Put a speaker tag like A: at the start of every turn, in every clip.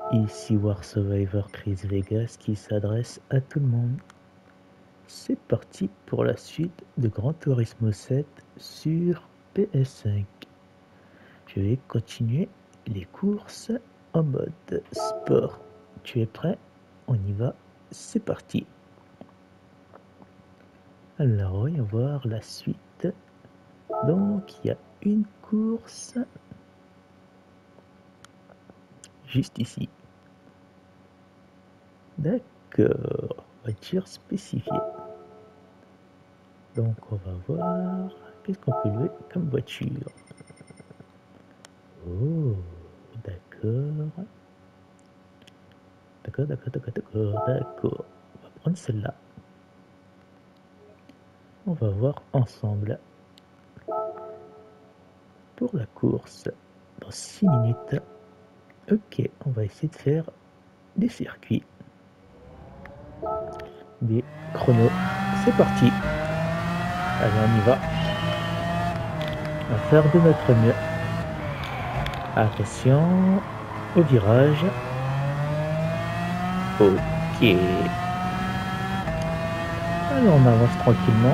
A: Ici War Survivor Chris Vegas qui s'adresse à tout le monde. C'est parti pour la suite de Gran Turismo 7 sur PS5. Je vais continuer les courses en mode sport. Tu es prêt? On y va, c'est parti. Alors, voyons voir la suite. Donc, il y a une course juste ici. D'accord, voiture spécifiée. Donc, on va voir qu'est-ce qu'on peut louer comme voiture. Oh, d'accord. D'accord. On va prendre celle-là. On va voir ensemble. Pour la course, dans 6 minutes. Ok, on va essayer de faire des circuits. Des chronos. C'est parti. Allez, on y va. On va faire de notre mieux. Attention au virage. Ok. Alors on avance tranquillement.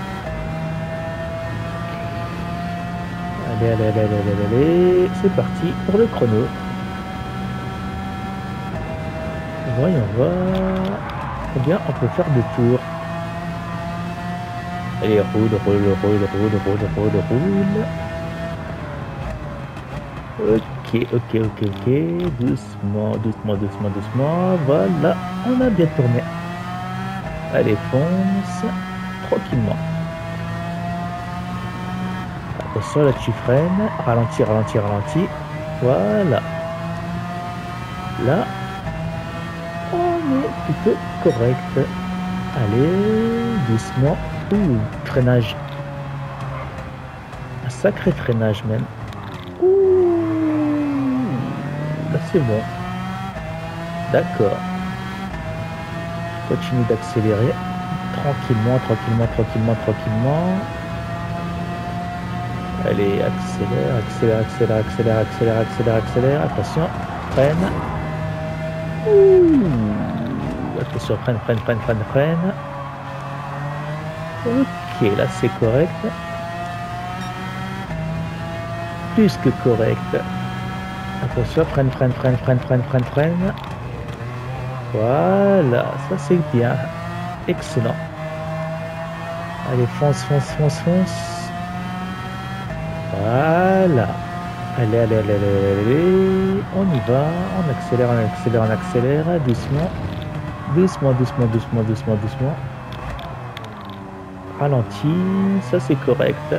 A: Allez. C'est parti pour le chrono. Voyons voir combien on peut faire de tours. Allez, roule. Ok. Doucement. Voilà, on a bien tourné. Allez, fonce. Tranquillement. Attention, là tu freines. Ralentis. Voilà. Là, on est plutôt correct. Allez, doucement. Ouh, freinage. Un sacré freinage même. Ouh, là c'est bon. D'accord. Continue d'accélérer. Tranquillement. Allez, accélère. Attention, freine. Ouh, attention, freine. Ok, là c'est correct. Plus que correct. Attention, freine. Voilà, ça c'est bien. Excellent. Allez, fonce. Voilà. Allez. On y va. On accélère. Doucement. Ralenti. Ça c'est correct.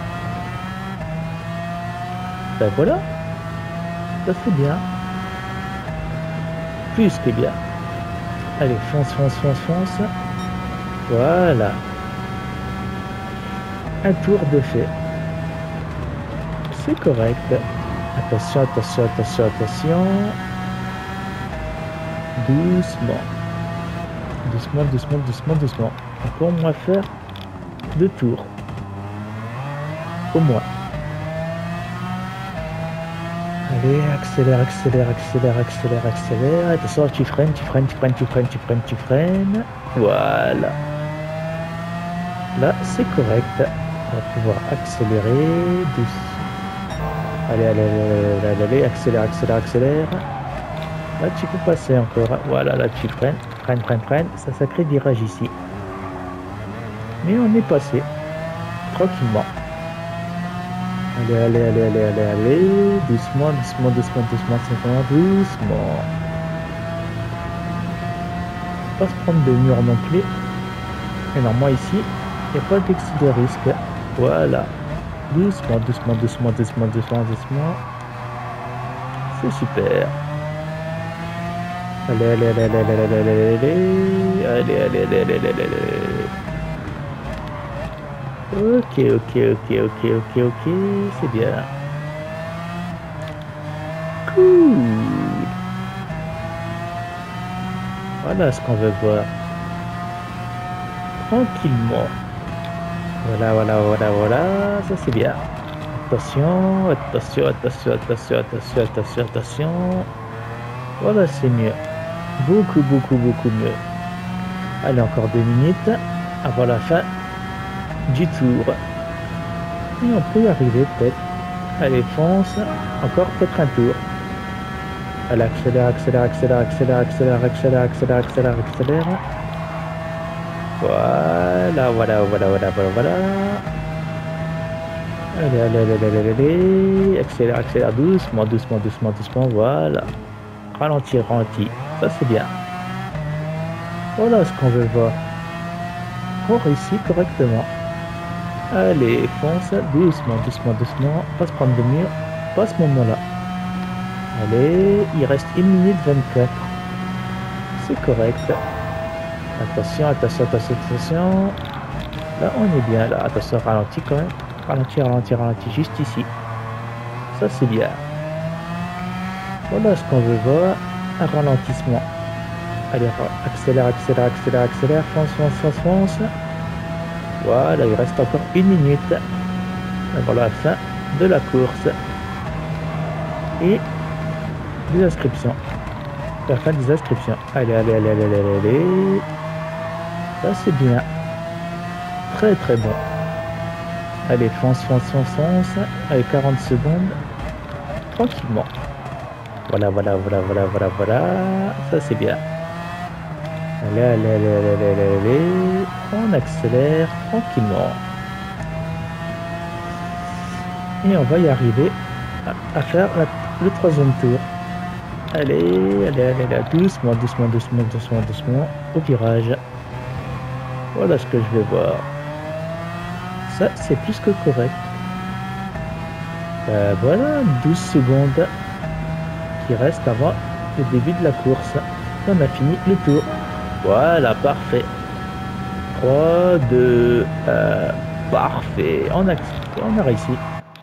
A: Ben voilà. Ça c'est bien. Plus que bien. Allez, fonce. Voilà. Un tour de fait. C'est correct. Attention. Doucement. Encore au moins faire 2 tours. Au moins. Allez, accélère. Attention, tu freines. Voilà. Là, c'est correct. On va pouvoir accélérer. Allez, accélère. Là, tu peux passer encore. Voilà, là, tu freines. C'est un sacré virage ici. Mais on est passé. Tranquillement. Allez. Doucement. Pas se prendre de mur non plus. Et normalement ici, il n'y a pas d'excès de risque. Voilà. Doucement. C'est super. Allez. Ok, c'est bien. Cool. Voilà ce qu'on veut voir. Tranquillement. Voilà, ça c'est bien. Attention. Voilà, c'est mieux. Beaucoup, beaucoup, beaucoup mieux. Allez, encore 2 minutes avant la fin du tour. Et on peut y arriver peut-être. Allez, fonce. Encore peut-être un tour. Allez, accélère, accélère, accélère, accélère, accélère, accélère, accélère, accélère, accélère. Voilà, voilà, voilà, voilà, voilà, voilà. Allez, allez, allez, allez, allez, allez. Accélère, accélère, doucement, doucement, doucement, doucement, voilà. Ralentir, ralentir. Ça, c'est bien. Voilà ce qu'on veut voir. On réussit correctement. Allez, fonce, doucement, doucement, doucement. Pas se prendre de mur. Pas à ce moment-là. Allez, il reste 1 minute 24. C'est correct. Attention, attention, attention, attention. Là, on est bien. Là, attention, ralentis quand même. Ralentis, ralentis, ralentis. Juste ici. Ça, c'est bien. Voilà ce qu'on veut voir. Un ralentissement. Allez, accélère, accélère, accélère, accélère. Fonce, fonce, fonce, fonce. Voilà, il reste encore 1 minute avant la fin de la course. Et des inscriptions. La fin des inscriptions. Allez, allez, allez, allez, allez, allez. Ça, c'est bien. Très, très bon. Allez, fonce, fonce, fonce, fonce. Allez, 40 secondes. Tranquillement. Voilà, voilà, voilà, voilà, voilà, voilà. Ça, c'est bien. Allez, allez, allez, allez, allez, allez, allez. On accélère tranquillement. Et on va y arriver à faire le 3e tour. Allez, allez, allez, allez, doucement, doucement, doucement, doucement, doucement, au virage. Voilà ce que je vais voir. Ça, c'est plus que correct. Voilà, 12 secondes qui restent avant le début de la course. On a fini le tour. Voilà, parfait. 3, 2, 1, parfait. On a réussi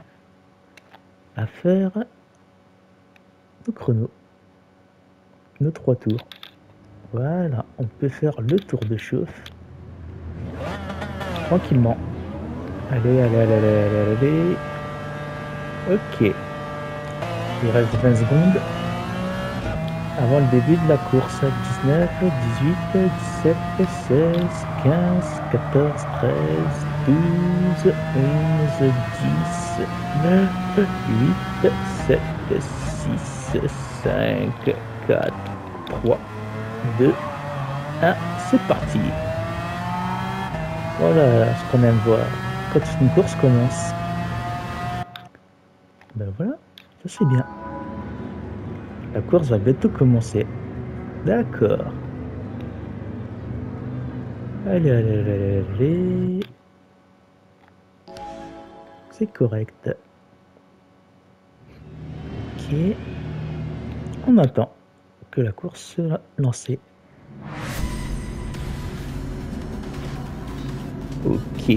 A: à faire nos chronos. Nos 3 tours. Voilà, on peut faire le tour de chauffe. Tranquillement. Allez, allez, allez, allez, allez, allez. Ok. Il reste 20 secondes avant le début de la course. 19, 18, 17, 16, 15, 14, 13, 12, 11, 10, 9, 8, 7, 6, 5, 4, 3, 2, 1. C'est parti. Voilà ce qu'on aime voir quand une course commence. Ben voilà, ça c'est bien. La course va bientôt commencer. D'accord. Allez, allez, allez, allez, allez. C'est correct. Ok. On attend que la course soit lancée. Ok.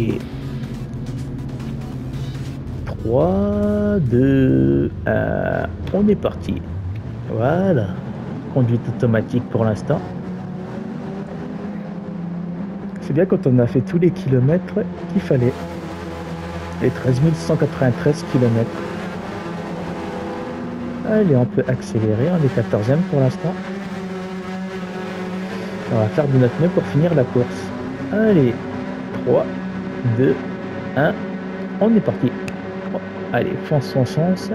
A: 3, 2, 1. On est parti. Voilà. Conduite automatique pour l'instant. C'est bien quand on a fait tous les kilomètres qu'il fallait. Les 13 193 kilomètres. Allez, on peut accélérer. On est 14e pour l'instant. On va faire de notre mieux pour finir la course. Allez. 3, 2, 1. On est parti. Allez, fonce, fonce, fonce.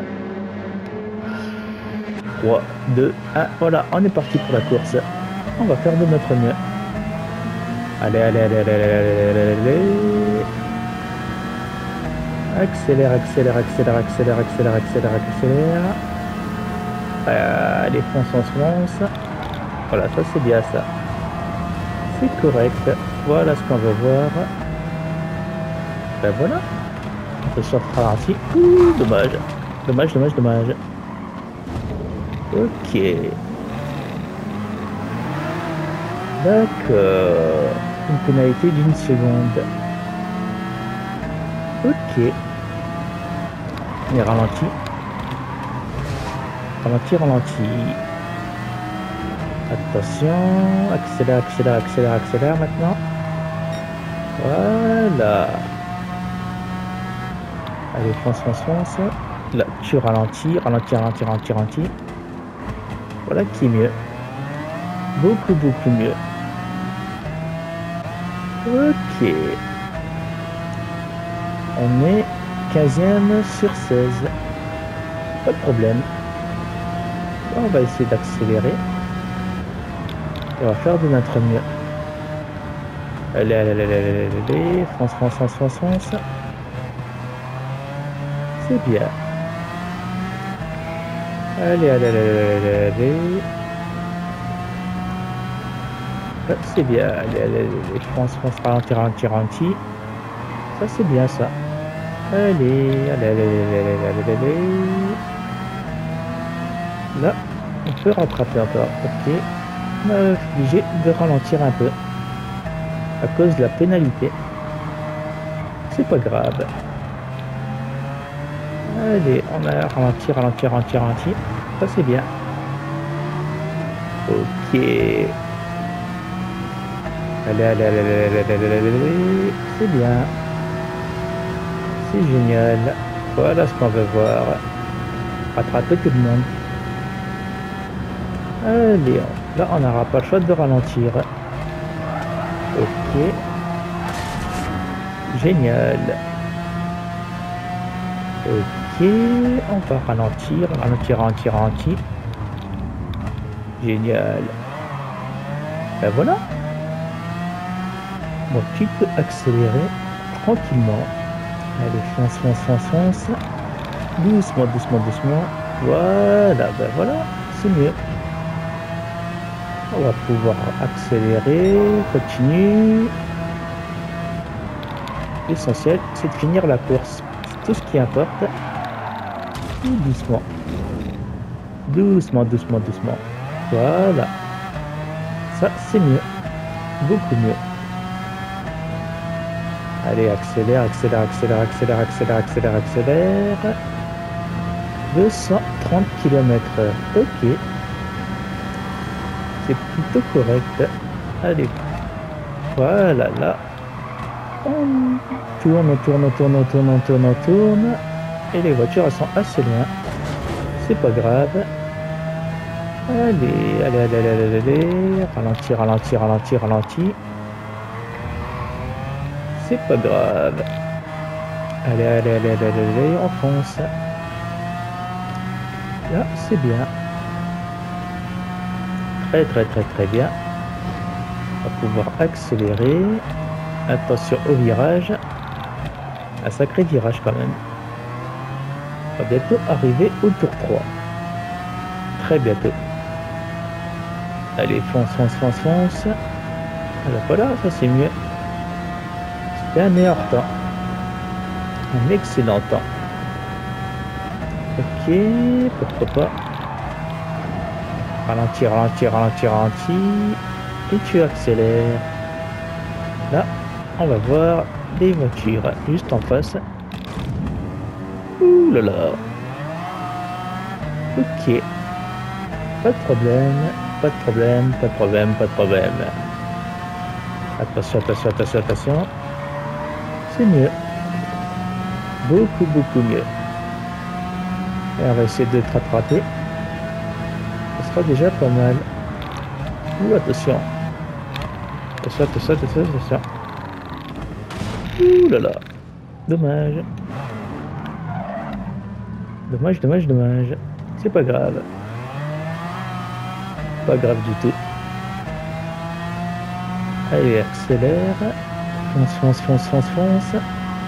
A: 3, 2, 1. Voilà, on est parti pour la course. On va faire de notre mieux. Allez, allez, allez, allez, allez, allez, allez, allez. Accélère, accélère, accélère, accélère, accélère, accélère, accélère. Allez, fonce, fonce, fonce. Voilà, ça c'est bien ça. C'est correct. Voilà ce qu'on veut voir. Ben voilà. On peut sortir ralenti. Ouh, dommage. Dommage, dommage, dommage. Ok. D'accord. Une pénalité d'1 seconde. Ok. Et ralenti. Ralenti, ralenti. Attention. Accélère, accélère, accélère, accélère maintenant. Voilà. Allez, fonce, fonce, fonce. Là, tu ralentis, ralentis, ralentis, ralentis, ralentis. Voilà qui est mieux. Beaucoup mieux. Ok. On est 15e sur 16. Pas de problème. On va essayer d'accélérer. Et on va faire de notre mieux. Allez. Fonce. C'est bien. Allez. C'est bien. Allez. Fonce, ralentir. Ça, c'est bien, ça. Allez. Là, on peut rattraper encore. Ok. On est obligé de ralentir un peu. À cause de la pénalité. C'est pas grave. Allez, on a ralentir. Ça, c'est bien. Ok. Allez. C'est bien. C'est génial. Voilà ce qu'on veut voir. Rattraper tout le monde. Allez, là on n'aura pas le choix de ralentir. Ok. Génial. Ok, on va ralentir. Génial. Ben voilà. Bon, tu peux accélérer tranquillement. Allez, fonce. Doucement. Voilà, ben voilà, c'est mieux. On va pouvoir accélérer, continue. L'essentiel, c'est de finir la course. C'est tout ce qui importe. Et doucement. Voilà. Ça, c'est mieux. Beaucoup mieux. Allez, accélère. 230 km/h. Ok. C'est plutôt correct. Allez. Voilà, là. On tourne. Et les voitures, elles sont assez loin. C'est pas grave. Allez. Ralentir. C'est pas grave. Allez, on fonce. Là, c'est bien. Très bien. On va pouvoir accélérer. Attention au virage. Un sacré virage quand même. On va bientôt arriver au tour 3. Très bientôt. Allez, fonce. Alors voilà, ça c'est mieux. C'était un meilleur temps. Un excellent temps. Ok, pourquoi pas. Ralentir. Et tu accélères. Là, on va voir des voitures juste en face. Ouh là là. Ok. Pas de problème. Attention. C'est mieux. Beaucoup mieux. Et on va essayer de te rattraper. Ce sera déjà pas mal. Ouh, attention. Ouh là là. Dommage. C'est pas grave. Pas grave du tout. Allez, accélère. Fonce.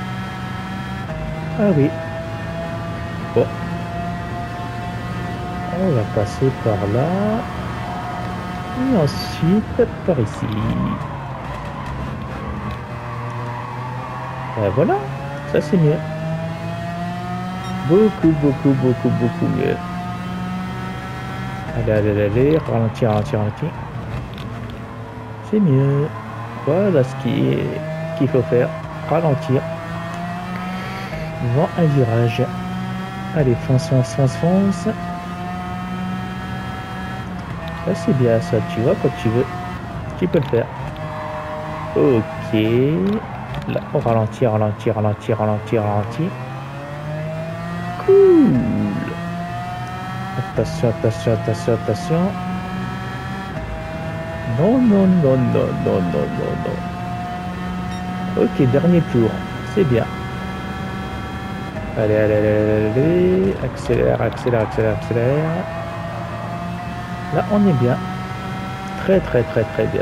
A: Ah oui. Bon. On va passer par là. Et ensuite par ici. Et voilà. Ça c'est mieux. Beaucoup mieux. Allez. Ralentir. C'est mieux. Voilà ce qu'il faut faire. Ralentir. Devant un virage. Allez, fonce. Ça c'est bien ça, tu vois, quand tu veux. Tu peux le faire. Ok. Là, on ralentit. Cool. Attention, attention, attention, attention. Non, non, non, non, non, non, non, non. Ok, dernier tour. C'est bien. Allez, allez, allez, allez, allez. Accélère, accélère, accélère, accélère. Là, on est bien. Très, très, très, très bien.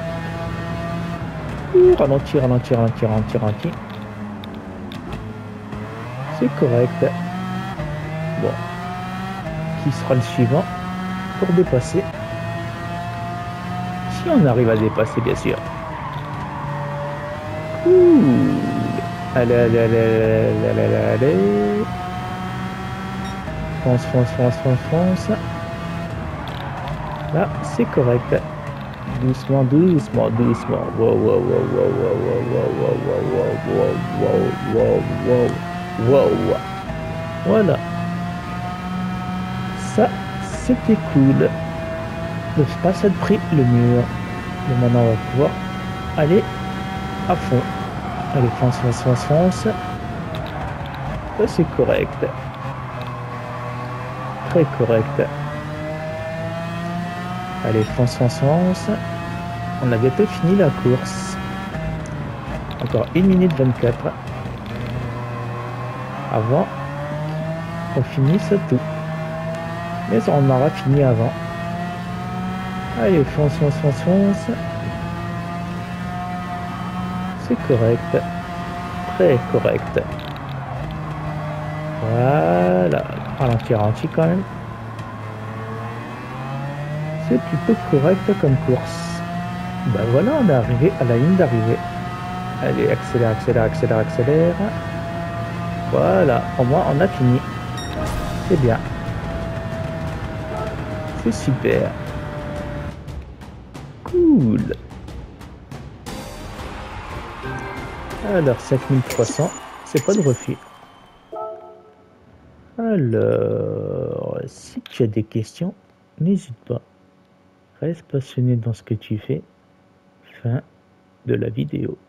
A: Ralentir, ralentir, ralentir, ralentir, ralentir. C'est correct. Bon. Qui sera le suivant pour dépasser? Si on arrive à dépasser, bien sûr. Cool. Allez, allez, allez, allez, allez, allez, allez. Fonce, fonce, fonce, fonce, fonce. Là, c'est correct. Doucement, doucement, doucement. Wow, wow, wow, wow, wow, wow, wow, wow, wow, wow, wow, wow, wow. Voilà. Ça, c'était cool. Le passage pris le mur. Et maintenant, on va pouvoir aller à fond. Allez, fonce, fonce, fonce, fonce. Ça, c'est correct. Très correct. Allez, fonce, fonce, fonce. On a bientôt fini la course. Encore 1 minute 24. Avant qu'on finisse tout. Mais on aura fini avant. Allez, fonce, fonce, fonce, fonce. C'est correct. Très correct. Voilà. Ralenti, ralenti quand même. C'est plutôt correct comme course. Ben voilà, on est arrivé à la ligne d'arrivée. Allez, accélère, accélère, accélère, accélère. Voilà, au moins on a fini. C'est bien. C'est super. Cool. Alors, 5300, c'est pas de refus. Alors, si tu as des questions, n'hésite pas. Reste passionné dans ce que tu fais. Fin de la vidéo.